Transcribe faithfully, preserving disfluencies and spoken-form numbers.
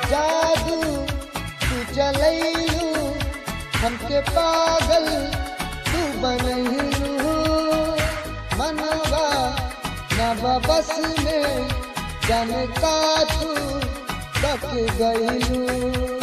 जादू तू चलैलू, हमके पागल तू बनैलू। मनवा नवा बस में जाने का तू तक गईलू।